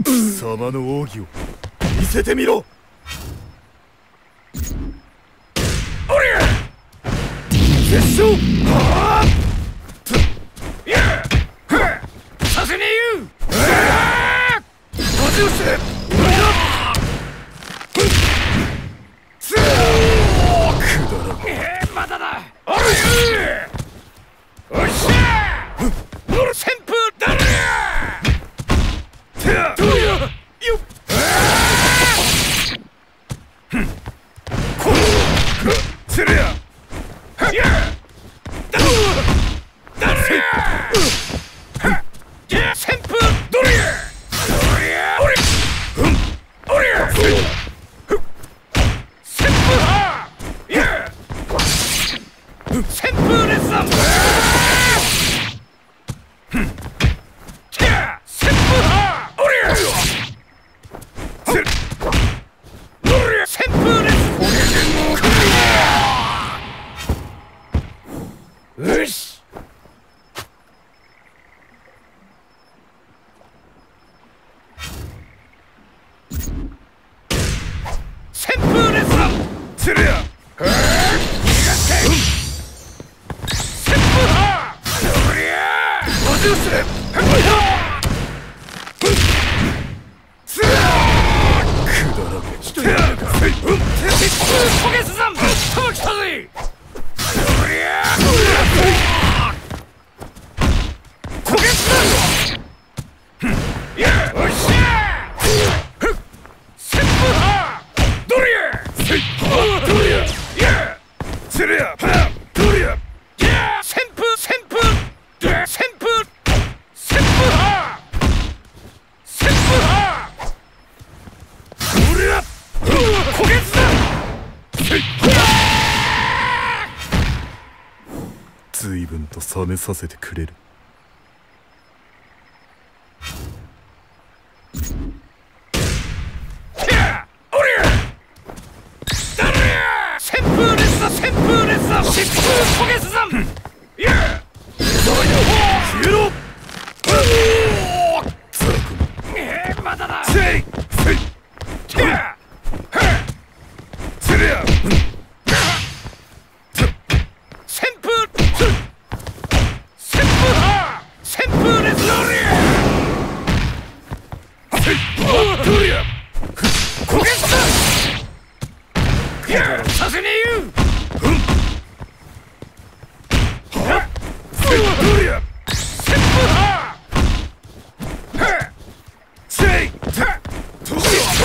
貴様の奥義を見せてみろ。おりゃ決勝させねえよ。恥をして俺だ。くだらん。まだだ。おいおっしゃー。旋風だれや。どうやよっ。こうするや。随分と冷めさせてくれる。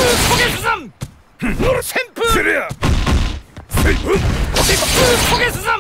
こげすぞ。